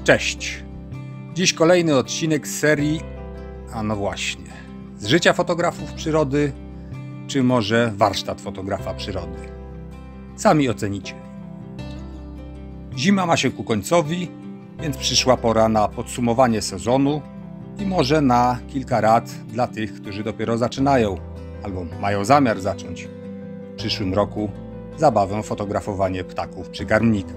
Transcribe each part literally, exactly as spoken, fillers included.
Cześć! Dziś kolejny odcinek z serii, a no właśnie, z życia fotografów przyrody, czy może warsztat fotografa przyrody. Sami ocenicie. Zima ma się ku końcowi, więc przyszła pora na podsumowanie sezonu i może na kilka rad dla tych, którzy dopiero zaczynają albo mają zamiar zacząć w przyszłym roku zabawę fotografowanie ptaków przy karmnikach.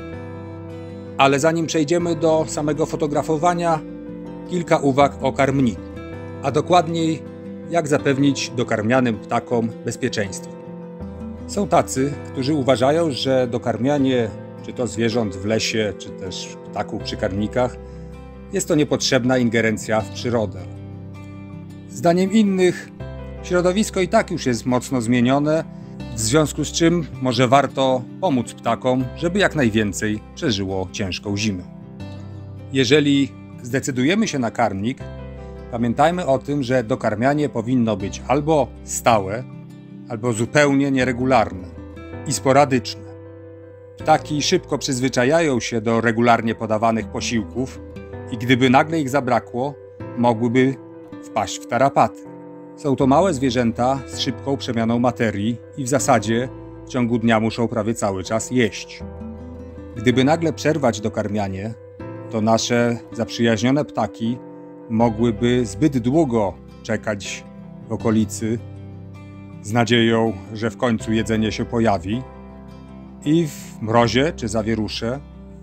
Ale zanim przejdziemy do samego fotografowania, kilka uwag o karmniku, a dokładniej jak zapewnić dokarmianym ptakom bezpieczeństwo. Są tacy, którzy uważają, że dokarmianie czy to zwierząt w lesie, czy też ptaków przy karmnikach jest to niepotrzebna ingerencja w przyrodę. Zdaniem innych środowisko i tak już jest mocno zmienione, w związku z czym może warto pomóc ptakom, żeby jak najwięcej przeżyło ciężką zimę. Jeżeli zdecydujemy się na karmnik, pamiętajmy o tym, że dokarmianie powinno być albo stałe, albo zupełnie nieregularne i sporadyczne. Ptaki szybko przyzwyczajają się do regularnie podawanych posiłków i gdyby nagle ich zabrakło, mogłyby wpaść w tarapaty. Są to małe zwierzęta z szybką przemianą materii i w zasadzie w ciągu dnia muszą prawie cały czas jeść. Gdyby nagle przerwać dokarmianie, to nasze zaprzyjaźnione ptaki mogłyby zbyt długo czekać w okolicy z nadzieją, że w końcu jedzenie się pojawi i w mrozie czy zawierusze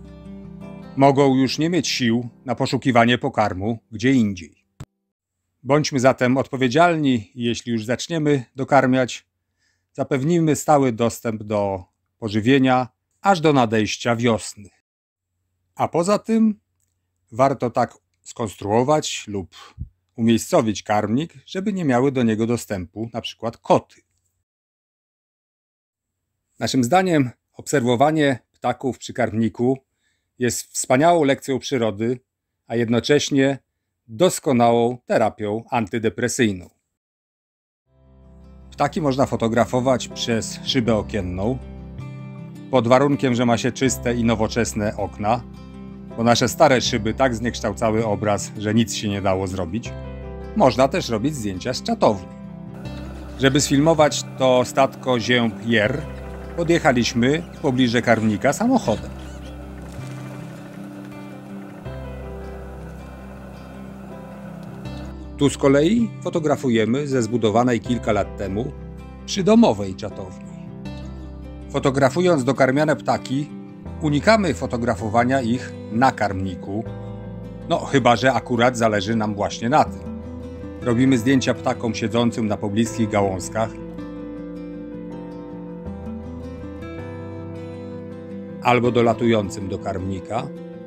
mogą już nie mieć sił na poszukiwanie pokarmu gdzie indziej. Bądźmy zatem odpowiedzialni i jeśli już zaczniemy dokarmiać, zapewnijmy stały dostęp do pożywienia aż do nadejścia wiosny. A poza tym warto tak skonstruować lub umiejscowić karmnik, żeby nie miały do niego dostępu na przykład koty. Naszym zdaniem obserwowanie ptaków przy karmniku jest wspaniałą lekcją przyrody, a jednocześnie doskonałą terapią antydepresyjną. Ptaki można fotografować przez szybę okienną, pod warunkiem, że ma się czyste i nowoczesne okna, bo nasze stare szyby tak zniekształcały obraz, że nic się nie dało zrobić. Można też robić zdjęcia z czatowni. Żeby sfilmować to statko zięb Jer, podjechaliśmy w pobliże karmnika samochodem. Tu z kolei fotografujemy ze zbudowanej kilka lat temu przydomowej czatowni. Fotografując dokarmiane ptaki, unikamy fotografowania ich na karmniku, no chyba że akurat zależy nam właśnie na tym. Robimy zdjęcia ptakom siedzącym na pobliskich gałązkach, albo dolatującym do karmnika.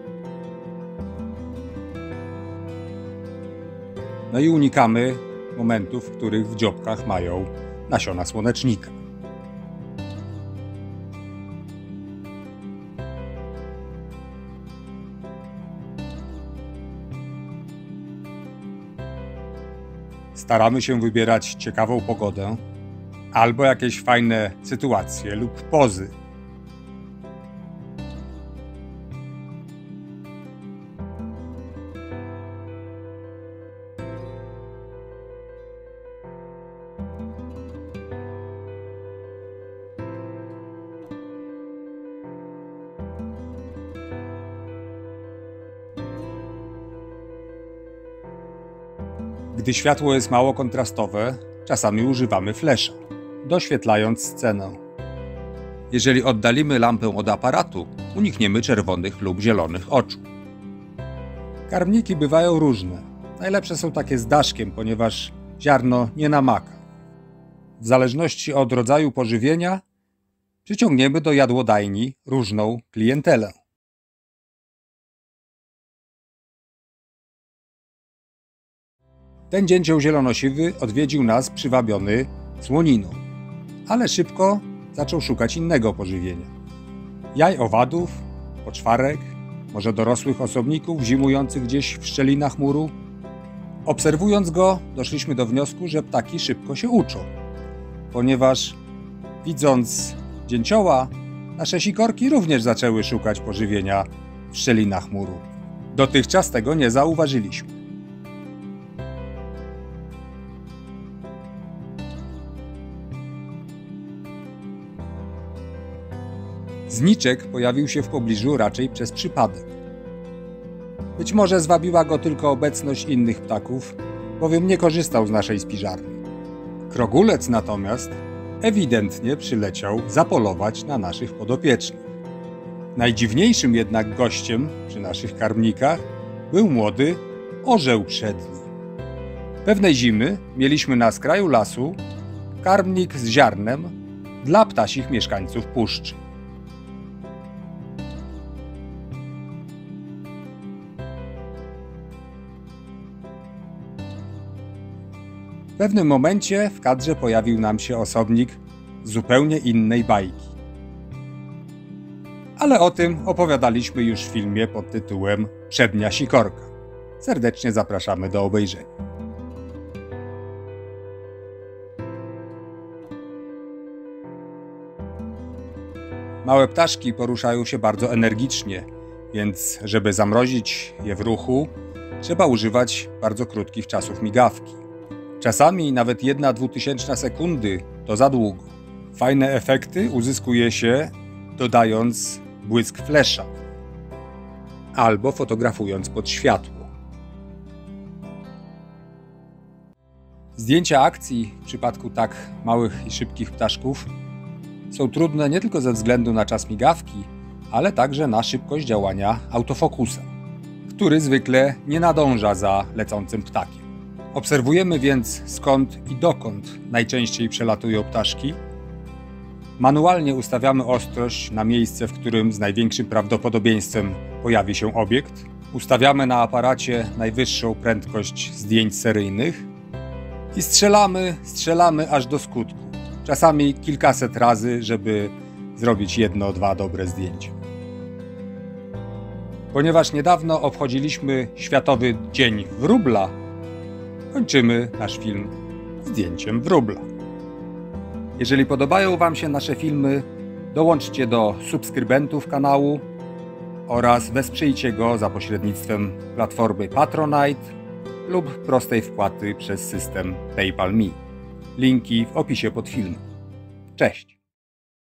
No i unikamy momentów, w których w dziobkach mają nasiona słonecznika. Staramy się wybierać ciekawą pogodę albo jakieś fajne sytuacje lub pozy. Gdy światło jest mało kontrastowe, czasami używamy flesza, doświetlając scenę. Jeżeli oddalimy lampę od aparatu, unikniemy czerwonych lub zielonych oczu. Karmniki bywają różne. Najlepsze są takie z daszkiem, ponieważ ziarno nie namaka. W zależności od rodzaju pożywienia przyciągniemy do jadłodajni różną klientelę. Ten dzięcioł zielonosiwy odwiedził nas przywabiony słoniną, ale szybko zaczął szukać innego pożywienia. Jaj owadów, poczwarek, może dorosłych osobników zimujących gdzieś w szczelinach muru. Obserwując go, doszliśmy do wniosku, że ptaki szybko się uczą, ponieważ widząc dzięcioła, nasze sikorki również zaczęły szukać pożywienia w szczelinach muru. Dotychczas tego nie zauważyliśmy. Zniczek pojawił się w pobliżu raczej przez przypadek. Być może zwabiła go tylko obecność innych ptaków, bowiem nie korzystał z naszej spiżarni. Krogulec natomiast ewidentnie przyleciał zapolować na naszych podopiecznych. Najdziwniejszym jednak gościem przy naszych karmnikach był młody orzeł przedni. Pewnej zimy mieliśmy na skraju lasu karmnik z ziarnem dla ptasich mieszkańców puszczy. W pewnym momencie w kadrze pojawił nam się osobnik z zupełnie innej bajki. Ale o tym opowiadaliśmy już w filmie pod tytułem Przednia sikorka. Serdecznie zapraszamy do obejrzenia. Małe ptaszki poruszają się bardzo energicznie, więc żeby zamrozić je w ruchu, trzeba używać bardzo krótkich czasów migawki. Czasami nawet jedna dwutysięczna sekundy to za długo. Fajne efekty uzyskuje się dodając błysk flesza albo fotografując pod światło. Zdjęcia akcji w przypadku tak małych i szybkich ptaszków są trudne nie tylko ze względu na czas migawki, ale także na szybkość działania autofokusa, który zwykle nie nadąża za lecącym ptakiem. Obserwujemy więc, skąd i dokąd najczęściej przelatują ptaszki. Manualnie ustawiamy ostrość na miejsce, w którym z największym prawdopodobieństwem pojawi się obiekt. Ustawiamy na aparacie najwyższą prędkość zdjęć seryjnych i strzelamy, strzelamy aż do skutku. Czasami kilkaset razy, żeby zrobić jedno, dwa dobre zdjęcia. Ponieważ niedawno obchodziliśmy Światowy Dzień Wróbla, kończymy nasz film zdjęciem wróbla. Jeżeli podobają Wam się nasze filmy, dołączcie do subskrybentów kanału oraz wesprzyjcie go za pośrednictwem platformy Patronite lub prostej wpłaty przez system PayPal Me. Linki w opisie pod filmem. Cześć!